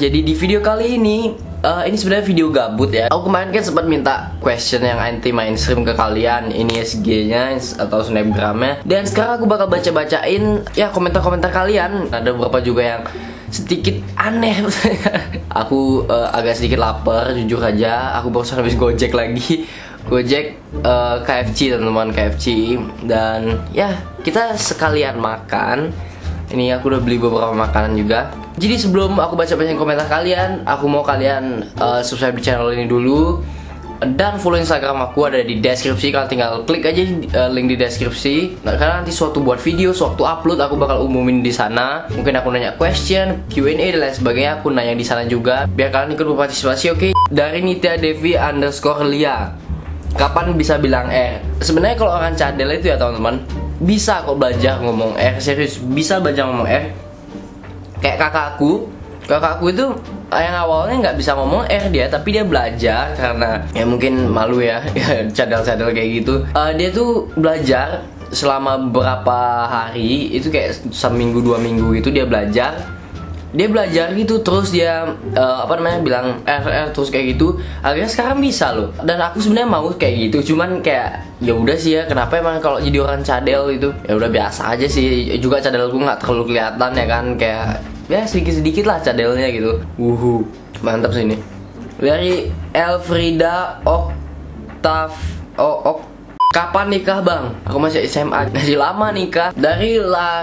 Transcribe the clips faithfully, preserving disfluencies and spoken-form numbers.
Jadi di video kali ini uh, ini sebenarnya video gabut ya. Aku kemarin kan sempat minta question yang anti mainstream ke kalian, ini S G-nya atau snapgramnya. Dan sekarang aku bakal baca-bacain ya komentar-komentar kalian. Ada beberapa juga yang sedikit aneh. Aku uh, agak sedikit lapar, jujur aja. Aku baru habis Gojek lagi. Gojek uh, K F C teman-teman, K F C. Dan ya kita sekalian makan. Ini aku udah beli beberapa makanan juga. Jadi sebelum aku baca-bacain komentar kalian, aku mau kalian uh, subscribe di channel ini dulu dan follow Instagram aku, ada di deskripsi. Kalian tinggal klik aja uh, link di deskripsi. Nah, karena nanti suatu buat video, suatu upload aku bakal umumin di sana. Mungkin aku nanya question, Q and A dan lain sebagainya, aku nanya di sana juga. Biar kalian ikut berpartisipasi, oke? Okay? Dari Nitya Devi underscore Lia. Kapan bisa bilang R? Sebenarnya kalau orang cadel itu ya teman-teman, bisa kok belajar ngomong R, serius bisa belajar ngomong R. Kayak kakakku, kakakku itu yang awalnya nggak bisa ngomong R dia, tapi dia belajar karena ya mungkin malu ya, cadel-cadel kayak gitu. Uh, dia tuh belajar selama beberapa hari, itu kayak seminggu dua minggu itu dia belajar. Dia belajar gitu terus dia uh, apa namanya bilang R R terus kayak gitu. Akhirnya sekarang bisa loh. Dan aku sebenarnya mau kayak gitu, cuman kayak ya udah sih ya, kenapa emang kalau jadi orang cadel itu ya udah biasa aja sih. Juga cadelku nggak terlalu kelihatan ya kan, kayak ya sedikit-sedikit lah cadelnya gitu. Wuhu, mantap sih ini. Dari Elfrida Oktav oh, ok. Kapan nikah bang? Aku masih S M A, masih lama nikah. Dari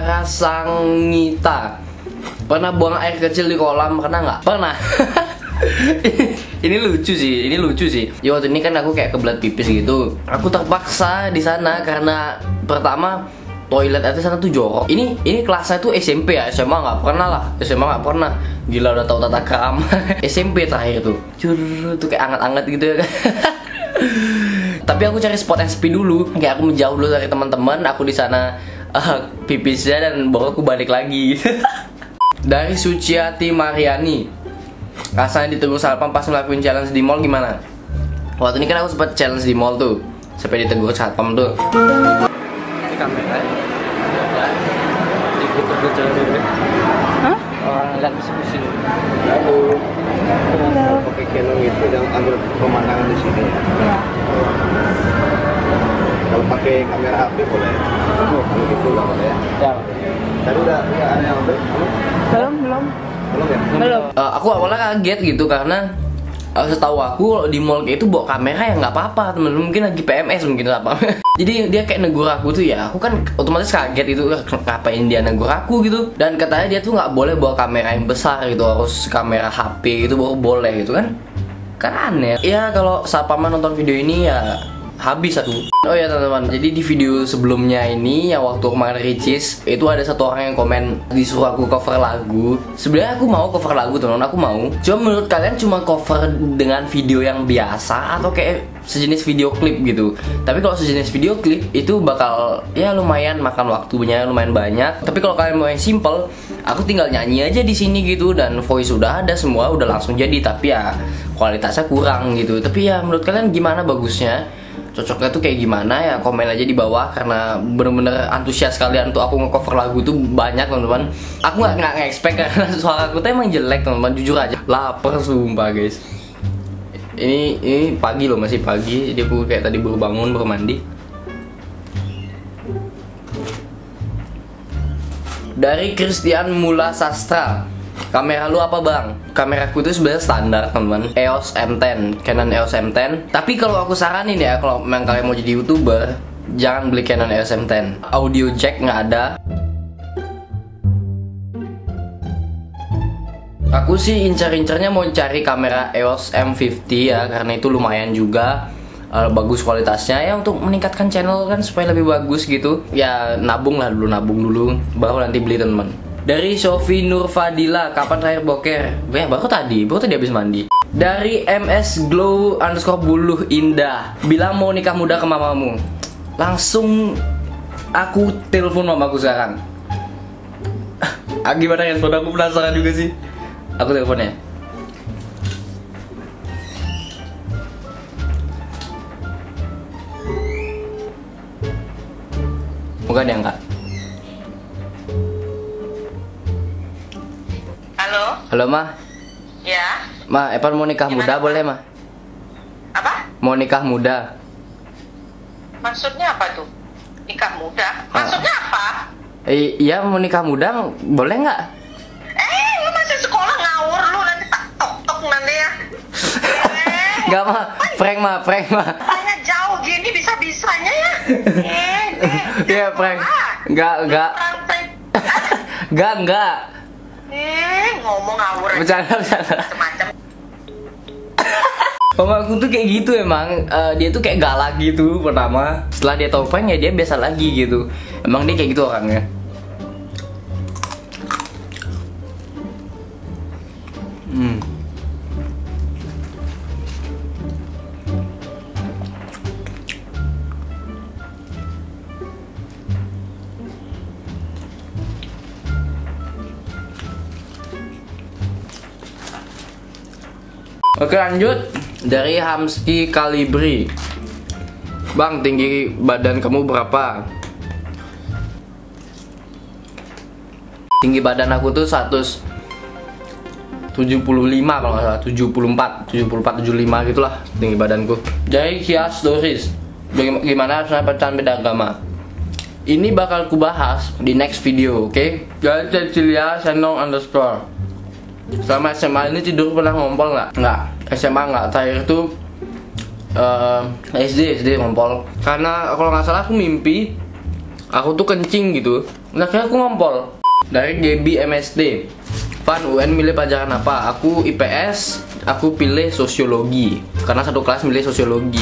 Larasangita, pernah buang air kecil di kolam, pernah nggak? Pernah. Ini lucu sih, ini lucu sih. Ya waktu ini kan aku kayak kebelet pipis gitu. Aku terpaksa di sana karena pertama toilet itu sana tuh jorok. Ini ini kelasnya tuh S M P ya, S M A nggak pernah lah. S M A nggak pernah. Gila udah tahu tata krama. S M P terakhir tuh, cur tuh kayak anget-anget gitu ya kan. Tapi aku cari spot yang sepi dulu. Kayak aku menjauh dulu dari teman-teman. Aku di sana uh, pipisnya dan baru aku balik lagi. Dari Suciati Mariani, rasanya ditegur satpam pas ngelakuin challenge di mall gimana? Waktu ini kan aku sempat challenge di mall tuh, sampai ditegur satpam tuh. Ini kamera ikut terkejar dulu. Hah? Orang lihat misi-misi. Halo. Kalau pakai Canon itu dan ambil pemandangan di sini ya. Ya. Kalau pakai kamera H P boleh. Oh, kalau gitu nggak boleh ya. Ya. Tadi udah udah ada yang ambil? Belum, belum. Belum ya? Belum. Uh, aku awalnya kaget gitu karena uh, setahu aku di mall kayak itu bawa kamera ya nggak apa-apa, temen mungkin lagi P M S mungkin apa. Jadi dia kayak negur aku tuh ya, aku kan otomatis kaget itu, ngapain dia negur aku gitu. Dan katanya dia tuh nggak boleh bawa kamera yang besar gitu, harus kamera H P gitu baru boleh gitu kan. Kan aneh. Ya kalau satpam nonton video ini ya habis aku. Oh ya teman-teman, jadi di video sebelumnya ini yang waktu kemarin Ricis itu ada satu orang yang komen disuruh aku cover lagu. Sebenarnya aku mau cover lagu teman-teman, aku mau. Cuma menurut kalian cuma cover dengan video yang biasa atau kayak sejenis video klip gitu? Tapi kalau sejenis video klip itu bakal ya lumayan makan waktunya, lumayan banyak. Tapi kalau kalian mau yang simple, aku tinggal nyanyi aja di sini gitu dan voice udah ada semua, udah langsung jadi. Tapi ya kualitasnya kurang gitu. Tapi ya menurut kalian gimana bagusnya? Cocoknya tuh kayak gimana ya, komen aja di bawah. Karena bener-bener antusias kalian tuh aku nge-cover lagu tuh banyak teman-teman. Aku nggak nggak nge-expect karena suara aku tuh emang jelek teman-teman, jujur aja. Lapar sumpah guys. Ini ini pagi loh, masih pagi. Jadi aku kayak tadi baru bangun, baru mandi. Dari Christian Mula Sastra, kamera lu apa bang? Kameraku itu sebenarnya standar teman-teman, E O S M sepuluh, Canon E O S M sepuluh. Tapi kalau aku saranin ya, kalau memang kalian mau jadi youtuber, jangan beli Canon E O S M sepuluh. Audio jack nggak ada. Aku sih incer-incernya mau cari kamera E O S M lima puluh ya, karena itu lumayan juga uh, bagus kualitasnya ya, untuk meningkatkan channel kan supaya lebih bagus gitu. Ya nabung lah dulu, nabung dulu, baru nanti beli teman-teman. Dari Sofi Nurfadila, kapan terakhir boker? Ya, baru tadi, baru tadi habis mandi. Dari M S Glow underscore buluh indah, bilang mau nikah muda ke mamamu. Langsung aku telepon mamaku sekarang. Ah, gimana ya, saudara, aku penasaran juga sih. Aku teleponnya. Bukan diangkat. Halo? Halo, Ma. Ya. Ma, Evan mau nikah Gimana, muda Ma? boleh, Ma? Apa? Mau nikah muda. Maksudnya apa tuh? Nikah muda? Maksudnya apa? I iya, mau nikah muda, boleh nggak? Eh, lu masih sekolah ngawur lu, nanti tak tok-tok nanti ya. Eh, Nggak, Ma. Prank, Ma. Prank, Ma. tanya jauh gini bisa-bisanya ya. Eh, eh. Iya, prank. Nggak, nggak. Prank. Nggak, nggak. Eh, ngomong ngawur aja. Bercanda, bercanda. Macam-macam. Mama aku tuh kayak gitu emang. Eh, dia tuh kayak galak gitu pertama. Setelah dia tahu prank ya dia biasa lagi gitu. Emang dia kayak gitu orangnya. Hmm. Oke, lanjut dari Hamski Kalibri. Bang, tinggi badan kamu berapa? Tinggi badan aku tuh seratus tujuh puluh lima kalau nggak salah, tujuh puluh empat, tujuh puluh empat, tujuh puluh lima gitulah tinggi badanku. Dari Kias Doris, gimana rasanya pacaran beda agama? Ini bakal kubahas di next video, oke? Okay? Dari Cecilia Senong underscore. Selama S M A ini tidur pernah ngompol nggak? Nggak. S M A nggak. Terakhir itu uh, S D S D ngompol. Karena kalau nggak salah aku mimpi aku tuh kencing gitu. Nah, akhirnya aku ngompol. Dari G B M S D. Van, U N milih pelajaran apa? Aku I P S. Aku pilih sosiologi. Karena satu kelas milih sosiologi.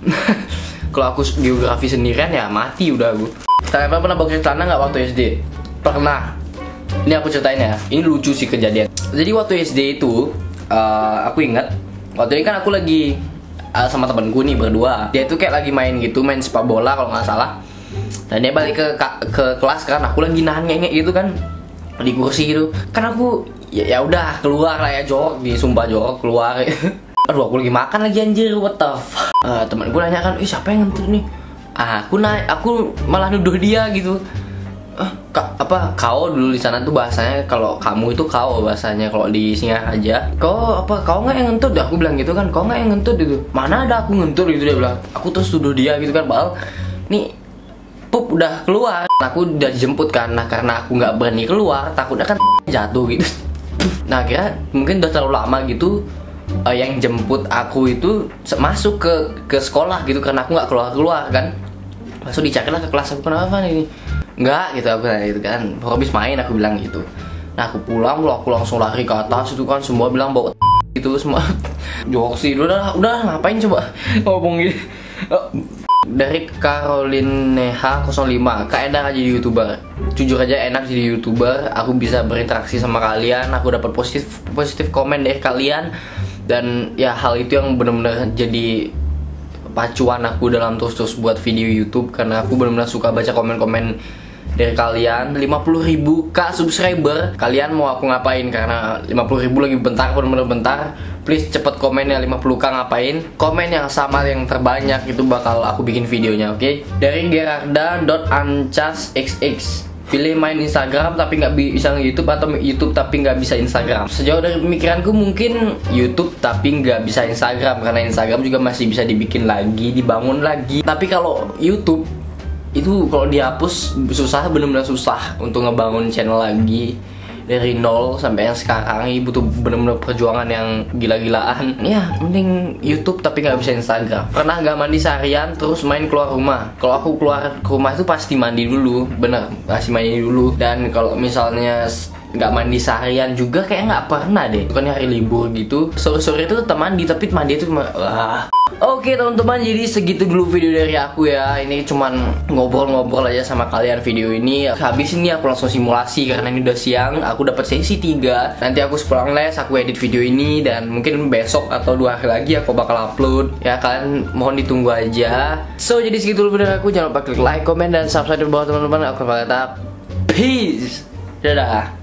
Kalau aku geografi sendirian ya mati udah aku. Saya pernah pakai celana nggak waktu S D? Pernah. Ini aku ceritain ya. Ini lucu sih kejadian. Jadi waktu S D itu uh, aku ingat waktu ini kan aku lagi uh, sama temanku nih berdua. Dia tuh kayak lagi main gitu, main sepak bola kalau nggak salah. Dan dia balik ke ke kelas kan, aku lagi nahan ngengek gitu kan di kursi gitu. Kan aku ya ya udah keluar lah ya, jorok, di sumpah jorok keluar. Aduh, aku lagi makan lagi anjir, what the fuck. Uh, temanku nanya kan, ih siapa yang ngentut nih? Ah, aku naik, aku malah nuduh dia gitu. Eh, ka, apa kau dulu di sana tuh bahasanya, kalau kamu itu kau bahasanya, kalau di Singaraja kau apa kau nggak yang ngentut, aku bilang gitu kan, kau nggak yang ngentut gitu, mana ada aku ngentut gitu, dia bilang. Aku terus tuduh dia gitu kan, padahal nih pup udah keluar, aku udah dijemput kan. Nah, karena aku nggak berani keluar, takutnya kan jatuh gitu. Nah, kira mungkin udah terlalu lama gitu, uh, yang jemput aku itu masuk ke ke sekolah gitu, karena aku nggak keluar keluar kan. Masuk dicarilah ke kelas aku, kenapa nih? Enggak gitu, aku bilang gitu kan, habis main aku bilang gitu. Nah, aku pulang, aku langsung lari ke atas itu kan, semua bilang bawa gitu semua. Jok sih, udah udah ngapain coba ngomong gitu. Dari Caroline Neha nol lima, Kak enak aja di YouTuber. Jujur aja enak jadi YouTuber, aku bisa berinteraksi sama kalian, aku dapat positif positif komen dari kalian, dan ya hal itu yang benar-benar jadi pacuan aku dalam terus-terus buat video YouTube, karena aku benar-benar suka baca komen-komen dari kalian. Lima puluh ribu K subscriber, kalian mau aku ngapain? Karena lima puluh ribu lagi bentar, bener-bener bentar. Please cepet komennya, lima puluh K ngapain? Komen yang sama yang terbanyak itu bakal aku bikin videonya, oke? Okay? Dari Gerarda.ancasxx, pilih main Instagram tapi nggak bisa YouTube, atau YouTube tapi nggak bisa Instagram. Sejauh dari pemikiranku mungkin YouTube tapi nggak bisa Instagram, karena Instagram juga masih bisa dibikin lagi, dibangun lagi. Tapi kalau YouTube itu kalau dihapus susah, bener-bener susah untuk ngebangun channel lagi dari nol sampai yang sekarang. Ini butuh bener-bener perjuangan yang gila-gilaan. Ya mending YouTube tapi nggak bisa Instagram. Pernah nggak mandi seharian terus main keluar rumah? Kalau aku keluar ke rumah itu pasti mandi dulu, bener, pasti mandi dulu. Dan kalau misalnya nggak mandi seharian juga kayak nggak pernah deh, bukan hari libur gitu, sore-sore itu tetap mandi, tapi mandi itu cuma wah. Oke teman-teman, jadi segitu dulu video dari aku ya. Ini cuman ngobrol-ngobrol aja sama kalian video ini. Habis ini aku langsung simulasi karena ini udah siang. Aku dapat sesi tiga. Nanti aku sepulang les, aku edit video ini, dan mungkin besok atau dua hari lagi aku bakal upload. Ya kalian mohon ditunggu aja. So jadi segitu dulu video dari aku. Jangan lupa klik like, comment, dan subscribe di bawah teman-teman. Aku bakal tetap peace. Dadah.